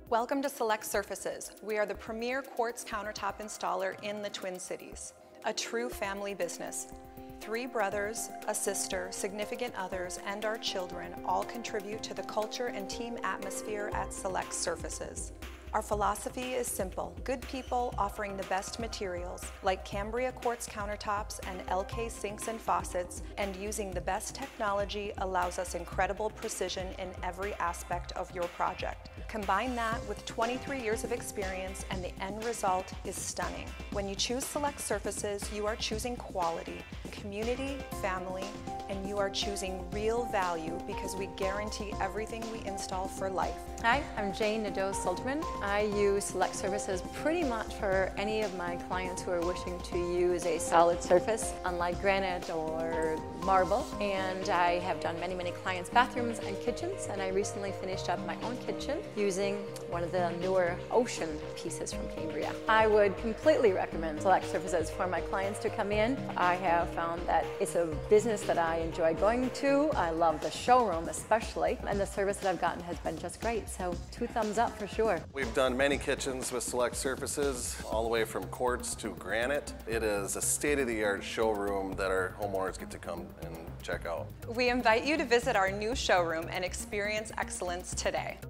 Welcome to Select Surfaces. We are the premier quartz countertop installer in the Twin Cities. A true family business. 3 brothers, a sister, significant others, and our children all contribute to the culture and team atmosphere at Select Surfaces. Our philosophy is simple: good people offering the best materials, like Cambria quartz countertops and LK sinks and faucets, and using the best technology allows us incredible precision in every aspect of your project. Combine that with 23 years of experience and the end result is stunning. When you choose Select Surfaces, you are choosing quality, community, family, and you are choosing real value because we guarantee everything we install for life. Hi, I'm Jane Nadeau-Sultman. I use Select Surfaces pretty much for any of my clients who are wishing to use a solid surface, unlike granite or marble. And I have done many clients' bathrooms and kitchens, and I recently finished up my own kitchen using one of the newer ocean pieces from Cambria. I would completely recommend Select Surfaces for my clients to come in. I have found that it's a business that I enjoy going to. I love the showroom especially, and the service that I've gotten has been just great. So 2 thumbs up for sure. We've done many kitchens with Select Surfaces, all the way from quartz to granite. It is a state-of-the-art showroom that our homeowners get to come and check out. We invite you to visit our new showroom and experience excellence today.